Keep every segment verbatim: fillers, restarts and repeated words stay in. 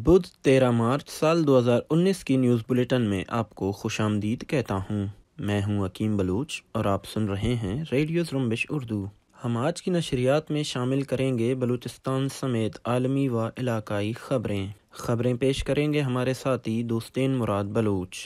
بدھ تیرہ مارچ سال دو ہزار انیس کی نیوز بلیٹن میں آپ کو خوش آمدید کہتا ہوں۔ میں ہوں حکیم بلوچ اور آپ سن رہے ہیں ریڈیو زرمبش اردو۔ ہم آج کی نشریات میں شامل کریں گے بلوچستان سمیت عالمی و علاقائی خبریں۔ خبریں پیش کریں گے ہمارے ساتھی دوستین مراد بلوچ۔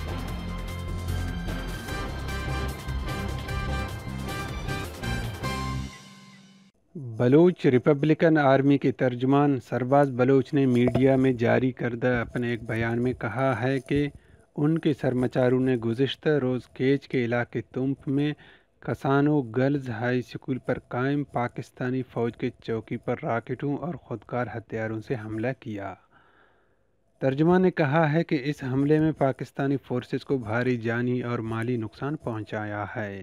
بلوچ ریپبلکن آرمی کے ترجمان سرباز بلوچ نے میڈیا میں جاری کردہ اپنے ایک بیان میں کہا ہے کہ ان کے سرمچاروں نے گزشتہ روز کیچ کے علاقے تمپ میں کسانو گرلز ہائی اسکول پر قائم پاکستانی فوج کے چوکی پر راکٹوں اور خودکار ہتھیاروں سے حملہ کیا۔ ترجمان نے کہا ہے کہ اس حملے میں پاکستانی فورسز کو بھاری جانی اور مالی نقصان پہنچایا ہے۔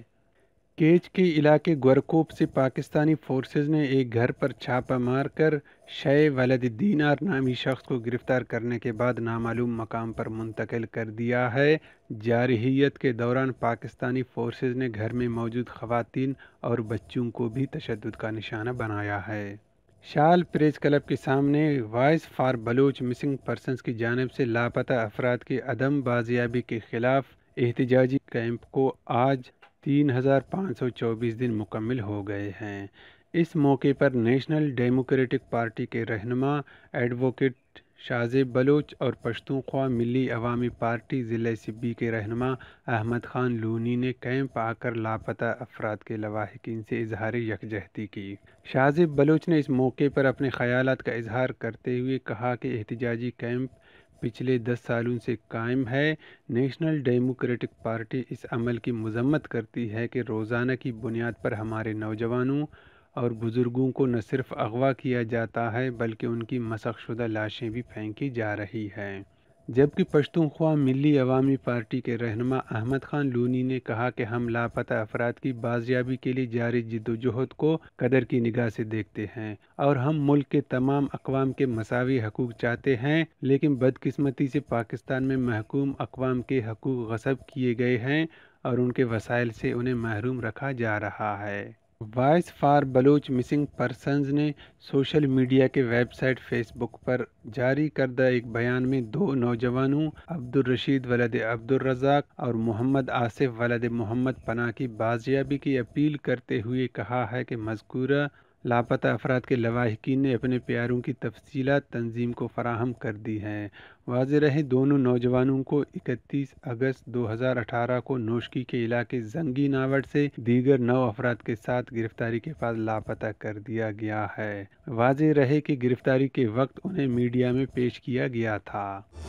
کیچ کے علاقے گورکوپ سے پاکستانی فورسز نے ایک گھر پر چھاپہ مار کر شے ولد دینار نامی شخص کو گرفتار کرنے کے بعد نامعلوم مقام پر منتقل کر دیا ہے۔ جارحیت کے دوران پاکستانی فورسز نے گھر میں موجود خواتین اور بچوں کو بھی تشدد کا نشانہ بنایا ہے۔ شال پریس کلب کے سامنے voice for Baloch missing persons کی جانب سے لاپتہ افراد کی عدم بازیابی کے خلاف احتجاجی کیمپ کو آج تین ہزار پانچ سو چوبیس دن مکمل ہو گئے ہیں۔ اس موقع پر نیشنل ڈیموکریٹک پارٹی کے رہنما ایڈوکیٹ شازیب بلوچ اور پشتونخوا ملی عوامی پارٹی ضلع سبی کے رہنما احمد خان لونی نے کیمپ آ کر لاپتہ افراد کے لواحقین سے اظہار یکجہتی کی۔ شازیب بلوچ نے اس موقع پر اپنے خیالات کا اظہار کرتے ہوئے کہا کہ احتجاجی کیمپ پچھلے دس سالوں سے قائم ہے۔ نیشنل ڈیموکریٹک پارٹی اس عمل کی مذمت کرتی ہے کہ روزانہ کی بنیاد پر ہمارے نوجوانوں اور بزرگوں کو نہ صرف اغوا کیا جاتا ہے بلکہ ان کی مسخ شدہ لاشیں بھی پھینکی جا رہی ہیں۔ جبکہ پشتونخوا ملی عوامی پارٹی کے رہنما احمد خان لونی نے کہا کہ ہم لاپتہ افراد کی بازیابی کے لیے جاری جدوجہد کو قدر کی نگاہ سے دیکھتے ہیں اور ہم ملک کے تمام اقوام کے مساوی حقوق چاہتے ہیں، لیکن بدقسمتی سے پاکستان میں محکوم اقوام کے حقوق غصب کیے گئے ہیں اور ان کے وسائل سے انہیں محروم رکھا جا رہا ہے۔ Voice for Baloch missing persons نے سوشل میڈیا کے ویب سائٹ فیس بک پر جاری کردہ ایک بیان میں دو نوجوانوں عبدالرشید ولد عبدالرزاق اور محمد آصف ولد محمد پناہ کی بازیابی کی اپیل کرتے ہوئے کہا ہے کہ مذکورہ لاپتہ افراد کے لواحقین نے اپنے پیاروں کی تفصیلات تنظیم کو فراہم کر دی ہیں۔ واضح رہے دونوں نوجوانوں کو اکتیس اگست دو ہزار اٹھارہ کو نوشکی کے علاقے زنگی ناوڑ سے دیگر نو افراد کے ساتھ گرفتاری کے بعد لاپتہ کر دیا گیا ہے۔ واضح رہے کہ گرفتاری کے وقت انہیں میڈیا میں پیش کیا گیا تھا۔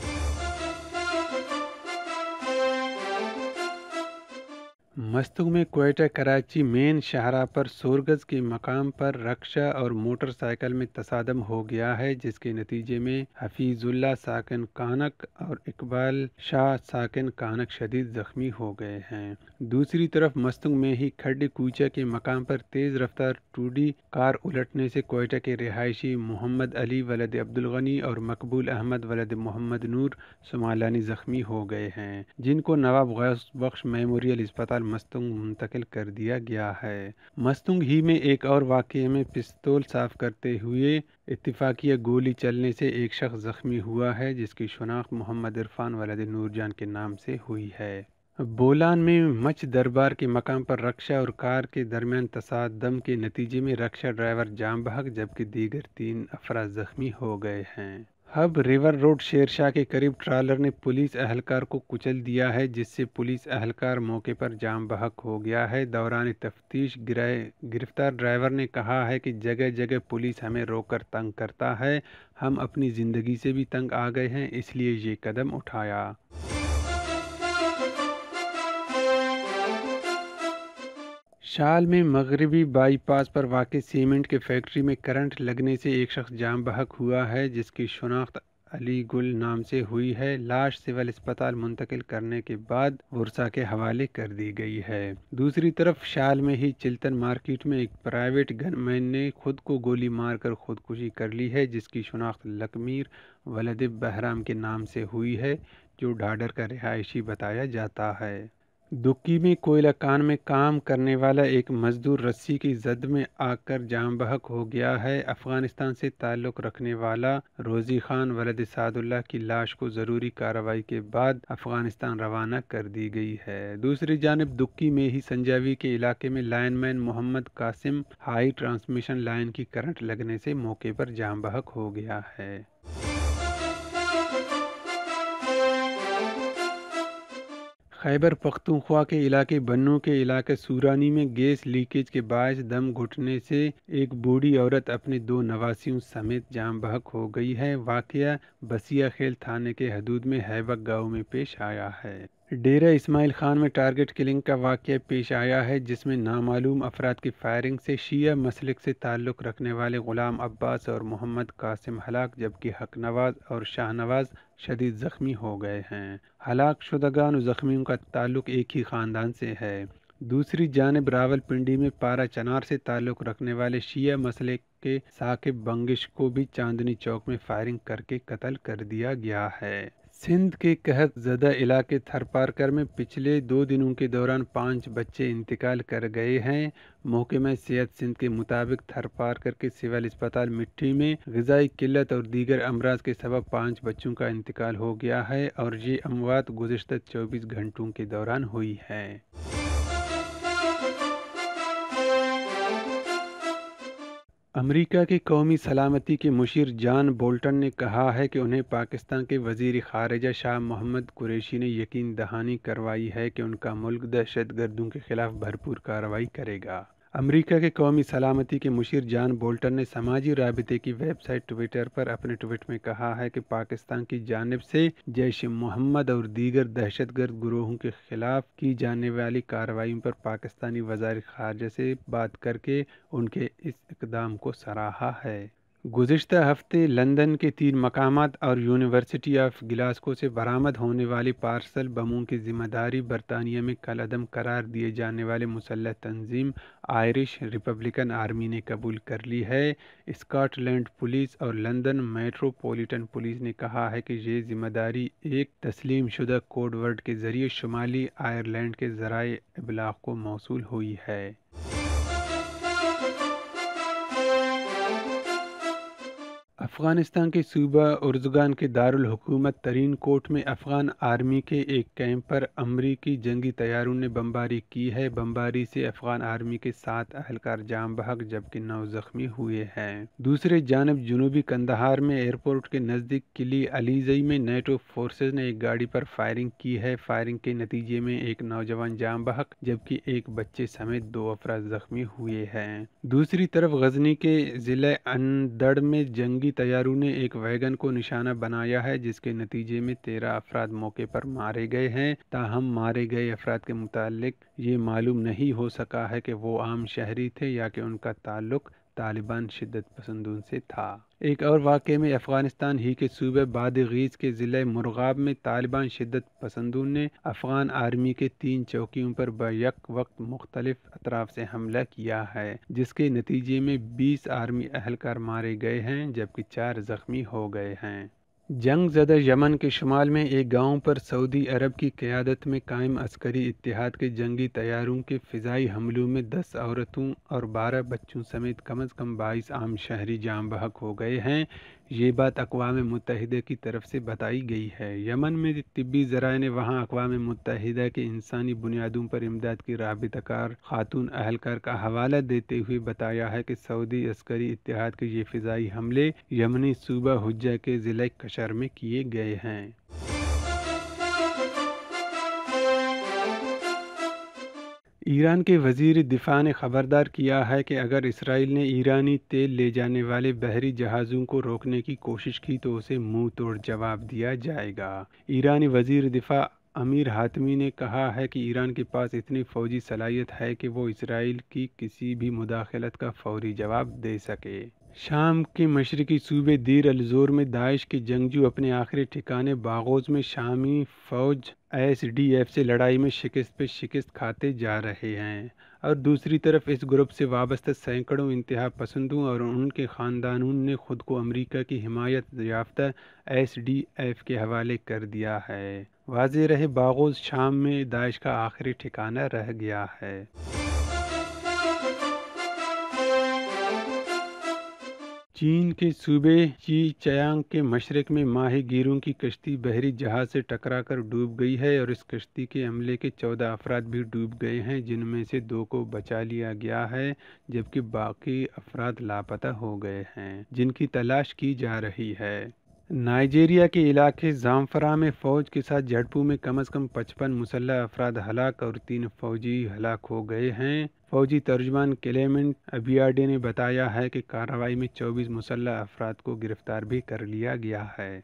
مستنگ میں کوئٹہ کراچی مین شاہراہ پر سورگز کے مقام پر رکشہ اور موٹر سائیکل میں تصادم ہو گیا ہے، جس کے نتیجے میں حفیظ اللہ ساکن کانک اور اقبال شاہ ساکن کانک شدید زخمی ہو گئے ہیں۔ دوسری طرف مستنگ میں ہی کھڈ کوچہ کے مقام پر تیز رفتار ٹوڈی کار الٹنے سے کوئٹہ کے رہائشی محمد علی ولد عبدالغنی اور مقبول احمد ولد محمد نور سمالانی زخمی ہو گئے ہیں، جن کو نواب غوث بخش میموریل اسپتال مستنگ منتقل کر دیا گیا ہے۔ مستنگ ہی میں ایک اور واقعے میں پستول صاف کرتے ہوئے اتفاقیہ گولی چلنے سے ایک شخص زخمی ہوا ہے، جس کی شناخت محمد عرفان ولد نور جان کے نام سے ہوئی ہے۔ بولان میں مچھ دربار کے مقام پر رکشہ اور کار کے درمیان تصادم کے نتیجے میں رکشہ ڈرائیور جاں بحق جبکہ دیگر تین افراد زخمی ہو گئے ہیں۔ ہب ریور روڈ شیرشاہ کے قریب ٹرالر نے پولیس اہلکار کو کچل دیا ہے، جس سے پولیس اہلکار موقع پر جاں بحق ہو گیا ہے۔ دوران تفتیش گرفتار ڈرائیور نے کہا ہے کہ جگہ جگہ پولیس ہمیں روک کر تنگ کرتا ہے، ہم اپنی زندگی سے بھی تنگ آ گئے ہیں، اس لیے یہ قدم اٹھایا۔ شال میں مغربی بائی پاس پر واقع سیمنٹ کے فیکٹری میں کرنٹ لگنے سے ایک شخص جاں بحق ہوا ہے، جس کی شناخت علی گل نام سے ہوئی ہے۔ لاش سول اسپتال منتقل کرنے کے بعد ورثاء کے حوالے کر دی گئی ہے۔ دوسری طرف شال میں ہی چلتن مارکیٹ میں ایک پرائیویٹ گن مین نے خود کو گولی مار کر خودکشی کر لی ہے، جس کی شناخت لکمیر ولد بہرام کے نام سے ہوئی ہے، جو ڈھاڈر کا رہائشی بتایا جاتا ہے۔ دکی میں کوئلہ کان میں کام کرنے والا ایک مزدور رسی کی زد میں آ کر جاں بحق ہو گیا ہے۔ افغانستان سے تعلق رکھنے والا روزی خان ولد سعد اللہ کی لاش کو ضروری کارروائی کے بعد افغانستان روانہ کر دی گئی ہے۔ دوسری جانب دکی میں ہی سنجاوی کے علاقے میں lineman Muhammad Qasim high transmission line کی کرنٹ لگنے سے موقع پر جاں بحق ہو گیا ہے۔ خیبر پختونخوا کے علاقے بنوں کے علاقے سورانی میں گیس لیکیج کے باعث دم گھٹنے سے ایک بوڑھی عورت اپنے دو نواسیوں سمیت جاں بحق ہو گئی ہے۔ واقعہ بسیا خیل تھانے کے حدود میں ہیبک گاؤں میں پیش آیا ہے۔ ڈیرہ اسماعیل خان میں ٹارگٹ کلنگ کا واقعہ پیش آیا ہے جس میں نامعلوم افراد کی فائرنگ سے شیعہ مسلک سے تعلق رکھنے والے غلام عباس اور محمد قاسم ہلاک جبکہ حق نواز اور شاہ نواز شدید زخمی ہو گئے ہیں۔ ہلاک شدگان و زخمیوں کا تعلق ایک ہی خاندان سے ہے۔ دوسری جانب راول پنڈی میں پارا چنار سے تعلق رکھنے والے شیعہ مسلک کے ثاقب بنگش کو بھی چاندنی چوک میں فائرنگ کر کے قتل کر دیا گیا ہے۔ سندھ کے قحط زدہ علاقے تھرپارکر میں پچھلے دو دنوں کے دوران پانچ بچے انتقال کر گئے ہیں۔ محکمہ صحت سندھ کے مطابق تھرپارکر کے سول اسپتال مٹھی میں غذائی قلت اور دیگر امراض کے سبب پانچ بچوں کا انتقال ہو گیا ہے اور یہ اموات گزشتہ چوبیس گھنٹوں کے دوران ہوئی ہے۔ امریکہ کے قومی سلامتی کے مشیر جان بولٹن نے کہا ہے کہ انہیں پاکستان کے وزیر خارجہ شاہ محمود قریشی نے یقین دہانی کروائی ہے کہ ان کا ملک دہشت گردوں کے خلاف بھرپور کارروائی کرے گا۔ امریکہ کے قومی سلامتی کے مشیر جان بولٹن نے سماجی رابطے کی ویب سائٹ ٹویٹر پر اپنے ٹویٹ میں کہا ہے کہ پاکستان کی جانب سے جیش محمد اور دیگر دہشت گرد گروہوں کے خلاف کی جانے والی کارروائیوں پر پاکستانی وزیر خارجہ سے بات کر کے ان کے اس اقدام کو سراہا ہے۔ گزشتہ ہفتے لندن کے تین مقامات اور یونیورسٹی آف گلاسگو سے برآمد ہونے والی پارسل بموں کی ذمہ داری برطانیہ میں کالعدم قرار دیے جانے والے مسلح تنظیم آئرش ریپبلکن آرمی نے قبول کر لی ہے۔ اسکاٹ لینڈ پولیس اور لندن میٹروپولیٹن پولیس نے کہا ہے کہ یہ ذمہ داری ایک تسلیم شدہ کوڈ ورڈ کے ذریعے شمالی آئرلینڈ کے ذرائع ابلاغ کو موصول ہوئی ہے۔ افغانستان کے صوبہ ارزگان کے دارالحکومت ترین کوٹ میں افغان آرمی کے ایک کیمپ پر امریکی جنگی طیاروں نے بمباری کی ہے۔ بمباری سے افغان آرمی کے سات اہلکار جاں بحق جبکہ نو زخمی ہوئے ہیں۔ دوسری جانب جنوبی قندھار میں ایئرپورٹ کے نزدیک قلعہ علیزئی میں نیٹو فورسز نے ایک گاڑی پر فائرنگ کی ہے۔ فائرنگ کے نتیجے میں ایک نوجوان جاں بحق جبکہ ایک بچے سمیت دو افراد زخمی ہوئے ہیں۔ دوسری طرف غزنی کے ضلع اندڑ میں جنگی طیاروں نے ایک ویگن کو نشانہ بنایا ہے جس کے نتیجے میں تیرہ افراد موقع پر مارے گئے ہیں، تاہم مارے گئے افراد کے متعلق یہ معلوم نہیں ہو سکا ہے کہ وہ عام شہری تھے یا کہ ان کا تعلق طالبان شدت پسندوں سے تھا۔ ایک اور واقعے میں افغانستان ہی کے صوبہ بادغیس کے ضلع مرغاب میں طالبان شدت پسندوں نے افغان آرمی کے تین چوکیوں پر بیک وقت مختلف اطراف سے حملہ کیا ہے جس کے نتیجے میں بیس آرمی اہلکار مارے گئے ہیں جبکہ چار زخمی ہو گئے ہیں۔ جنگ زدہ یمن کے شمال میں ایک گاؤں پر سعودی عرب کی قیادت میں قائم عسکری اتحاد کے جنگی طیاروں کے فضائی حملوں میں دس عورتوں اور بارہ بچوں سمیت کم از کم بائیس عام شہری جاں بحق ہو گئے ہیں۔ یہ بات اقوام متحدہ کی طرف سے بتائی گئی ہے۔ یمن میں طبی ذرائع نے وہاں اقوام متحدہ کے انسانی بنیادوں پر امداد کی رابطہ کار خاتون اہلکار کا حوالہ دیتے ہوئے بتایا ہے کہ سعودی عسکری اتحاد کے یہ فضائی حملے یمنی صوبہ حجہ کے ضلع کشر میں کیے گئے ہیں۔ ایران کے وزیر دفاع نے خبردار کیا ہے کہ اگر اسرائیل نے ایرانی تیل لے جانے والے بحری جہازوں کو روکنے کی کوشش کی تو اسے منہ توڑ جواب دیا جائے گا۔ ایرانی وزیر دفاع امیر حاتمی نے کہا ہے کہ ایران کے پاس اتنی فوجی صلاحیت ہے کہ وہ اسرائیل کی کسی بھی مداخلت کا فوری جواب دے سکے۔ شام کے مشرقی صوبے دیر الزور میں داعش کے جنگجو اپنے آخری ٹھکانے باغوز میں شامی فوج ایس ڈی ایف سے لڑائی میں شکست پہ شکست کھاتے جا رہے ہیں اور دوسری طرف اس گروپ سے وابستہ سینکڑوں انتہا پسندوں اور ان کے خاندانوں نے خود کو امریکہ کی حمایت یافتہ ایس ڈی ایف کے حوالے کر دیا ہے۔ واضح رہے باغوز شام میں داعش کا آخری ٹھکانہ رہ گیا ہے۔ چین کے صوبے چی چیانگ کے مشرق میں ماہی گیروں کی کشتی بحری جہاز سے ٹکرا کر ڈوب گئی ہے اور اس کشتی کے عملے کے چودہ افراد بھی ڈوب گئے ہیں، جن میں سے دو کو بچا لیا گیا ہے جبکہ باقی افراد لاپتہ ہو گئے ہیں، جن کی تلاش کی جا رہی ہے۔ نائجیریا کے علاقے زامفرا میں فوج کے ساتھ جھڑپوں میں کم از کم پچپن مسلح افراد ہلاک اور تین فوجی ہلاک ہو گئے ہیں۔ فوجی ترجمان کلیمنٹ ابیاڈے نے بتایا ہے کہ کارروائی میں چوبیس مسلح افراد کو گرفتار بھی کر لیا گیا ہے۔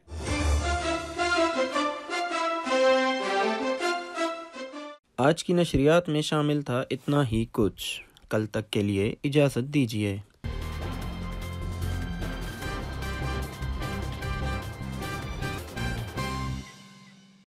آج کی نشریات میں شامل تھا اتنا ہی کچھ۔ کل تک کے لیے اجازت دیجیے۔